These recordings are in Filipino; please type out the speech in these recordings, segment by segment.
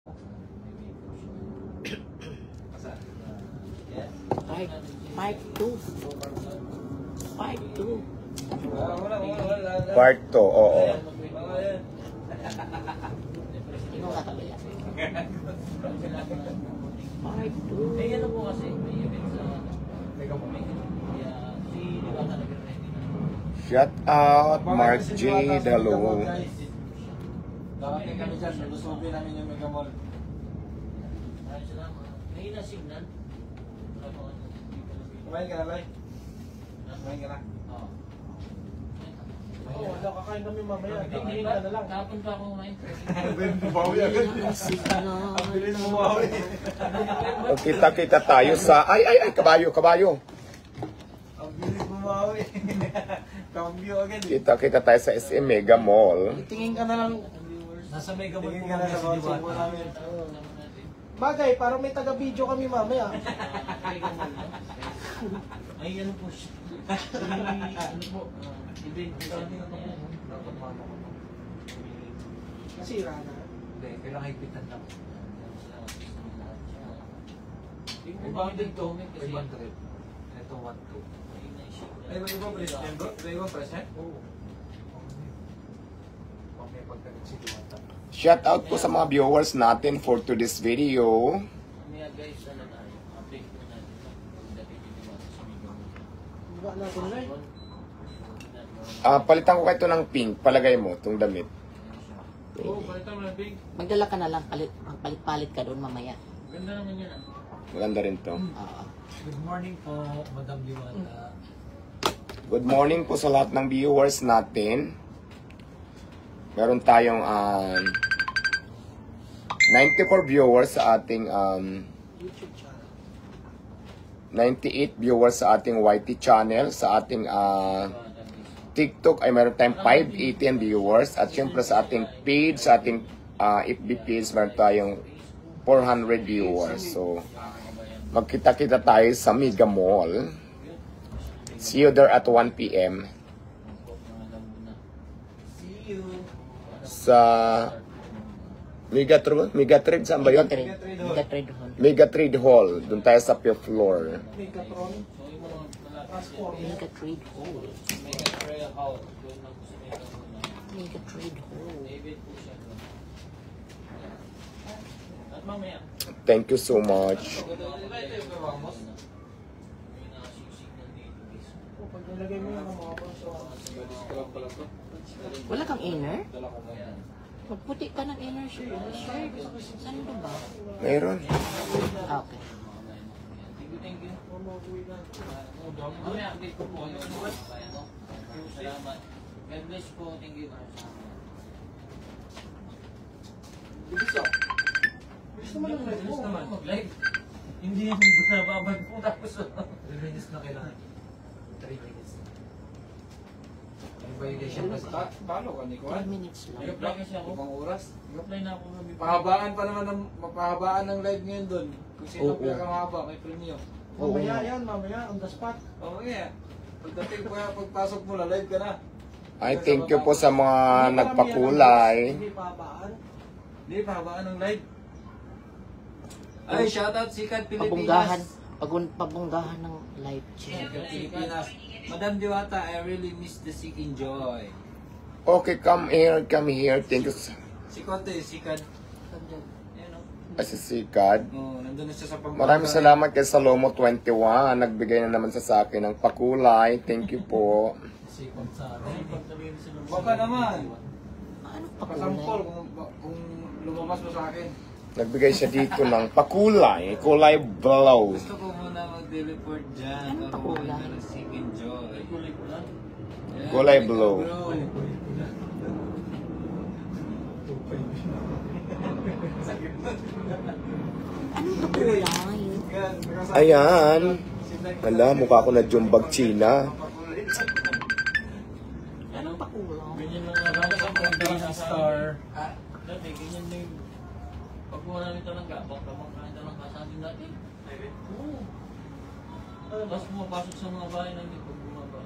Part 2. Part 2. Part 2, oo. Tingnan ka kabila. Part 2. Eh, ano po kasi, may event sa Mega Mall. Si Diwata nag-ready na. Shout out, Mark J. Dalo. Darating kami dyan, lulusubin namin yung Mega Mall. Maraming salamat. May inasignal. Wala po ano. Kumain ka na, Lai? Kumain ka na? Oo. Oo, wala, kakain kami mamaya. Hindi Kakain ka na lang. Kapon pa ako kumain. Bumawi agad. Ang bilis mo bumawi. Kita-kita tayo sa... Ay, kabayo. Ang bilis bumawi. Cambio agad eh. Kita-kita tayo sa SM Mega Mall. Tingin ka na lang. Nasa Mega Mall Tingin po ka na kami sa si konsol mo Diwata. namin. Bagay, parang may taga-video kami mamaya. Mega Mall. Ay, ano po siya. Ano po, event po sa amin. Nasira na. Hindi, kailangan ipitan lang. Yung bundle to, 500. Ito 1-2. Ay, may ibang president bro? May ibang president? Oo. May pagkalit si Diwata. Shout out po sa mga viewers natin for today's video. Kaya guys, ano tayo? Update po natin. Pagdating ni Diwata sa Mega Mall. Diba natin na Palitan ko kayo ito ng pink. Palagay mo, itong damit. Oo, palitan mo na big. Magdala ka na lang. Magpalit-palit ka doon mamaya. Ganda naman yan ah. Maganda rin to. Oo. Good morning po, Madam Diwata. Good morning po sa lahat ng viewers natin. Meron tayong 94 viewers sa ating YouTube channel. 98 viewers sa ating YT channel, sa ating TikTok ay meron tayong 518 viewers, at syempre sa ating page, sa ating FB page meron tayong 400 viewers. So magkita-kita tayo sa Mega Mall. See you there at 1 PM See you. sa Mega Trade, saan ba yun? Mega Trade Hall. Mega Trade Hall. Doon tayo sa 5th floor. Megatron. Transform. Mega Trade Hall. Mega Trail Out. Doon lang po sa Mega Mall. Mega Trade Hall. David po siya doon. At mamaya. Thank you so much. Pag nilagay mo yung mga konso. Wala kang inner? Magputi ka ng inner shirt. Saan ba ba? Mayroon. Okay. Thank you. Mamaya, update ko po. Salamat. God bless po. Thank you. Bilis ah. Bilis naman ang live mo. Mag-live. Hindi yung binababad po tapos 3 minutes na kailangan. 3 minutes. Violation kasi. Paano ka, Nico? 10 minutes lang. Nag-apply kasi ako. 5 oras? Nag-apply na ako. Pahabaan pa naman mapahabaan ng live ngayon doon. Kung sino Oo. pinakamahaba, may premium. Mamaya yan, mamaya, on the spot. Oo nga. Pagdating po yan, pagpasok mo na, live ka na. Ay, thank you po sa mga nagpakulay. Hindi pahabaan. Hindi, pahabaan ng live. Ay, shoutout Sikat Pabunggahan. Pilipinas. Pabunggahan ng live chat. Sikat Pilipinas. Madam Diwata, I really miss the Seeking Joy. Okay, come here. Thank you. Si Kote, Sikat. Ayan o. Asisikad. Oo, nandun na siya sa pagbabaga. Maraming salamat kay Salomo 21. Nagbigay na naman sa akin ng pakulay. Thank you po. Sikot sa atin. Baka naman. Ano pa Pasampol kulay? kung lumabas mo sa akin. Nagbigay siya dito ng pakulay. Kulay blow. Gusto ko muna mag-teleport dyan. Ano pa kulay? Ng Seeking Joy. Kulay ko lang. Ayan, Kulay blue. bro. Ano pa kulay? Ayan. Hala, mukha ko na jumbag China. Ano pa kulay? Ganyan lang nga lang sa mga star. Dati, ganyan na yung pagkuha namin talangga. Baka makain talangga sa atin dati. Oo. Tapos pumapasok sa mga bahay namin pag bumaba.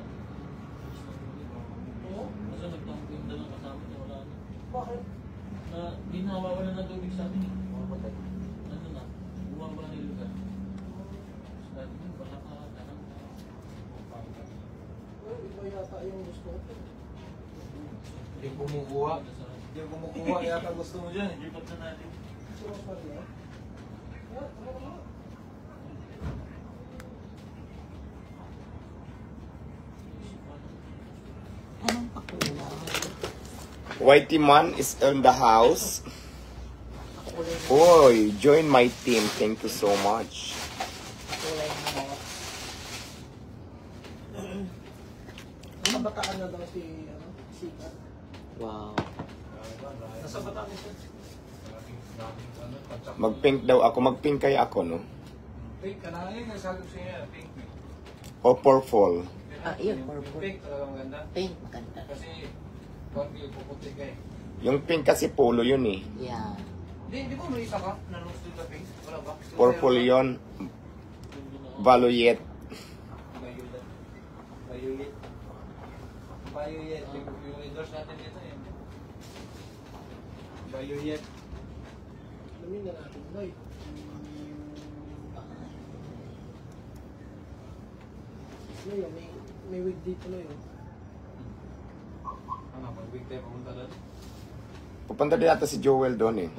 Oo. Kasi nagtampo yung dalang kasama niya wala na. Bakit? Na di na nawawalan ng tubig sa amin. Yung kumukuha. Yung kumukuha yata gusto mo dyan. Lipat na natin. Anong pakulang? Whitey Man is in the house. Oy, join my team. Thank you so much. Pakulay mo. Kabataan na daw si Sika. Wow. Nasa Bataan siya. Mag-pink daw ako. Mag-pink kaya ako, no? Pink ka na ngayon. Nasabi ko siya, pink. O purple. Ah, yun, purple. Pink talaga maganda. Pink, maganda. Kasi, konti puputi ka eh. Yung pink kasi polo yun eh. Yeah. Di ba may isa ka na nose to the pink? Wala ba? Purple yun. Violet. Violet. Violet. Violet. Yung endorse natin dito eh. Violet. Alamin na natin, Noy. Noy, may wig dito, Noy. Ano, pag-big tayo pumunta doon? Pupunta din natin si Joel doon eh.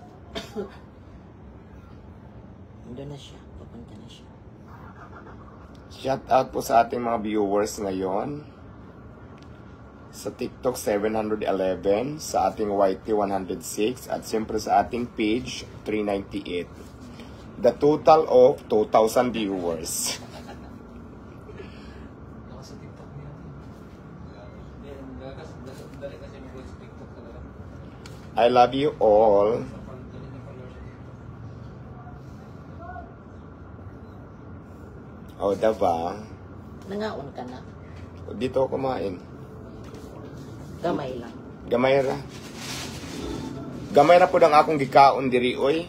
Doon na siya. Papunta na siya. Shout out po sa ating mga viewers ngayon. Sa TikTok 711, sa ating YT 106, at siyempre sa ating page 398. The total of 2,000 viewers. Naka sa TikTok niya. Dali kasi may sa TikTok talaga. I love you all. Dali na followers sa TikTok. O, diba? Nangaon ka na. Dito ako kumain. Gamay lang. Gamay ra. Gamay ra po ang akong gikaon diri, oy.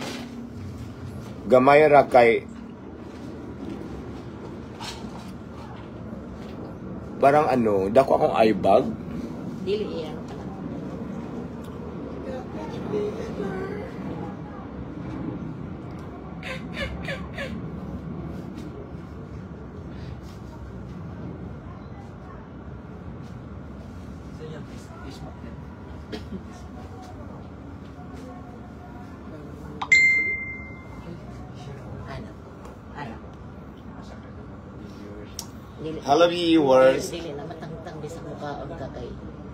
Gamay ra kay parang ano, dako akong eye bag. Dili iyan ka na. Sa yan, Facebook din. Ano? Ano? Dili. Hello viewers. Dili na matangtang di sa mukhaon ka kay.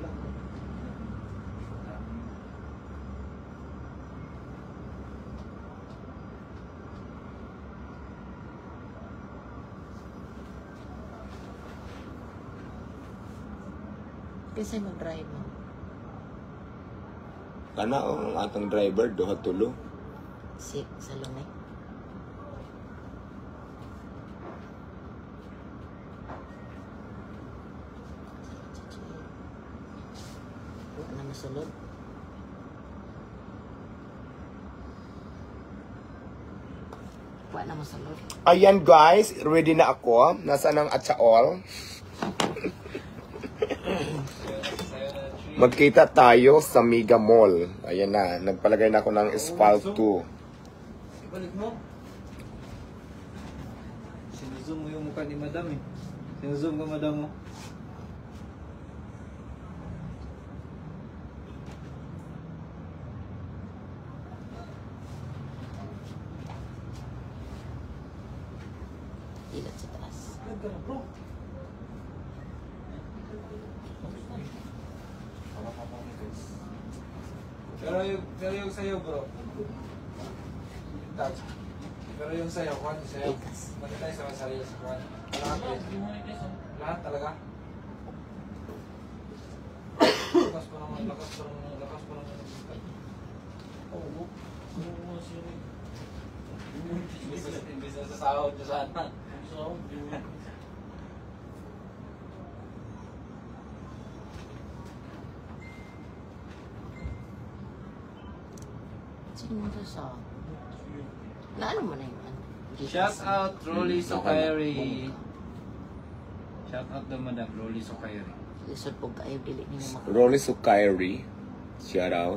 Kasi mag-drive mo. Kana ang atong driver duha tulo. Si Salome. Huwag na masulod. Huwag na masulod. Ayan guys, ready na ako. Nasaan ang atsaol? Magkita tayo sa Mega Mall. Ayan na, nagpalagay na ako ng Asphalt 2. Ibalik mo. Sinuzoom mo yung mukha ni Madam eh. Sinuzoom ka Madam mo. Ilat sa taas. Pero yung sayo bro. Touch. Pero yung sayo, kuhan yung sayo. Ikas. Mati tayo sa masarili sa kuhan. Lahat eh. Lahat talaga. Lakas pa naman, lakas pa naman, lakas pa naman. Oo. Imbis na sa sahod nyo sana. Sino sa sa? Naano mo na yun? Shout out Rolly Sokairi. Shout out to Madam Rolly Sokairi. Lisod po kayo, dili niyo mak... Rolly Sukairi. Shout out.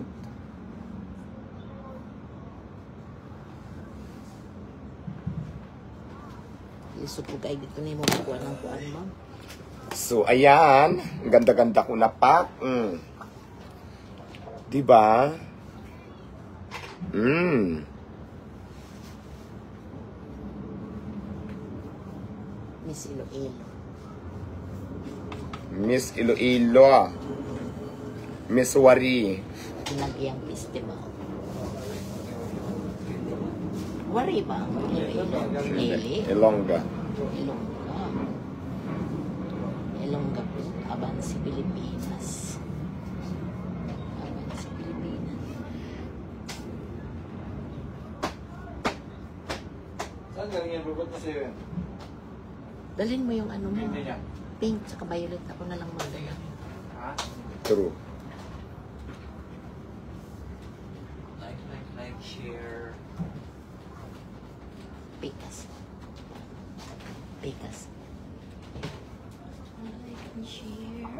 Lisod po kayo, dito niyo makuha ng kuan mo. So, ayan. Ang ganda-ganda ko na pack. Diba? Miss Iloilo. Miss Iloilo. Miss Wari. Pinagyang festival. Wari ba ang Iloilo? Lili? Ilongga. Ilongga. Ilongga po. Abansi, Pilipinas. Abansi, Pilipinas. Saan galing yan? Bubot na sa'yo yan? Dalhin mo yung ano mo. Hindi niya. Pink, saka violet. Ako na lang magdala. Ha? True. Like, share. Pikas. Pikas. Like and share.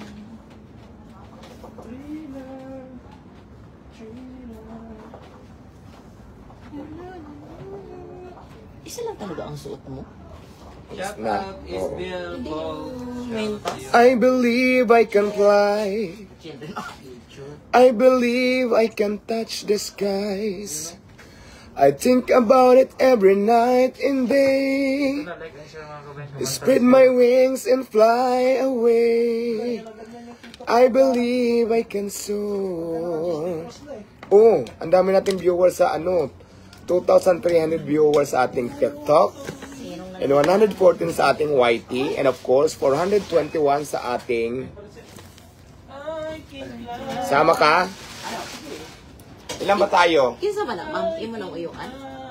Isa lang talaga ang suot mo? Shout Na. out is Oo. Bill Hindi Paul. yung mentas. I believe I can fly. Children of future. I believe I can touch the skies. I think about it every night and day. Like and share mga kabeng. Spread my wings and fly away. I believe I can soar. Oh, ang dami nating viewers sa 2,300 viewers sa ating TikTok. And 114 sa ating YT. And of course, 421 sa ating... Sama ka? Ilan ba tayo? Kinsa ba na, ma'am? Imo nang uyuan?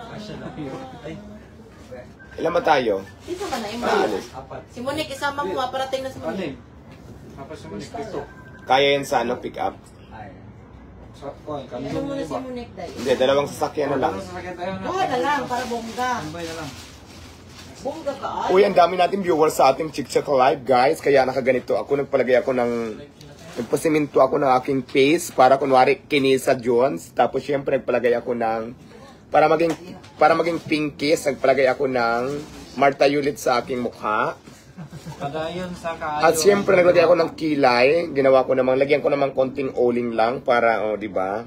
Ilan ba tayo? Kinsa ba na, imo Maalis. Si Monique, isama mo, parating na si Monique. Tapos sumunod dito. Kaya yan sa pick up. So, kung kami Ano muna si Monique dahil? Hindi, dalawang sasakyan na lang. sasakyan tayo na. Oo na lang, para bongga. Tambay na lang. Bongga ka ay. Uy, ang dami nating viewers sa ating Chick-Chick Live, guys. Kaya nakaganito ako. Nagpalagay ako ng... Nagpasiminto ako ng aking face para kunwari Kinisa Jones. Tapos syempre nagpalagay ako ng... Para maging pinkies, nagpalagay ako ng Martha Yulit sa aking mukha. Padayon sa kaayo. At syempre naglagay ako ng kilay. Ginawa ko namang, lagyan ko namang konting oling lang para, di ba?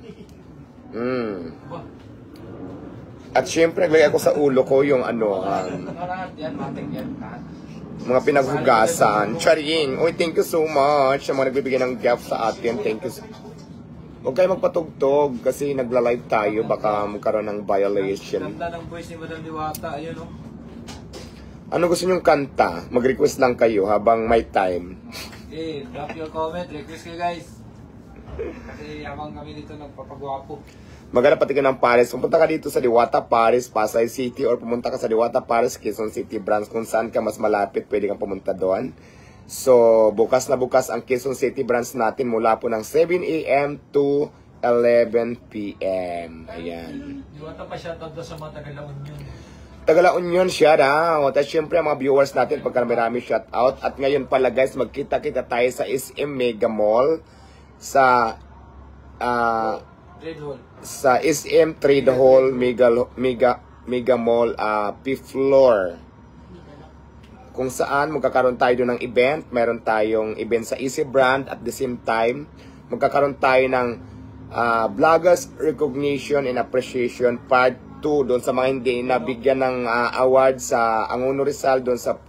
At syempre naglagay ako sa ulo ko yung Lahat yan, mating yan. Lahat. mga pinaghugasan. Charing! Uy, thank you so much sa mga nagbibigay ng gift sa atin. Thank you. Huwag kayo magpatugtog kasi nagla-live tayo. Baka magkaroon ng violation. Ganda ng voice ni Madam Diwata. Ayun, oh. Ano gusto nyong kanta? Mag-request lang kayo habang may time. Okay, drop your comment. Request kayo, guys. Kasi habang kami dito nagpapagwapo. Maghanap pati ka ng Paris. Pumunta ka dito sa Diwata, Paris, Pasay City, or pumunta ka sa Diwata, Paris, Quezon City branch. Kung saan ka mas malapit, pwede kang pumunta doon. So, bukas na bukas ang Quezon City branch natin mula po ng 7 a.m. to 11 p.m. Ayan. Diwata pa siya tanto sa mga Tagala Union. Tagala Union, shout out. At syempre ang mga viewers natin, pagka marami shout out. At ngayon pala guys, magkita-kita tayo sa SM Mega Mall. Sa Trade Hall. sa SM Trade Hall Mega Mall 5th floor, kung saan magkakaroon tayo doon ng event. Meron tayong event sa Easy Brand. At the same time magkakaroon tayo ng Vloggers Recognition and Appreciation Part 2 doon sa mga hindi nabigyan ng award sa Angono Rizal doon sa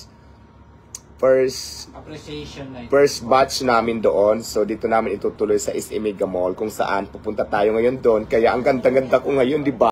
Appreciation night. first batch namin doon. So dito namin itutuloy sa SM Mega Mall kung saan pupunta tayo ngayon doon. Kaya ang ganda-ganda ko ngayon, di ba?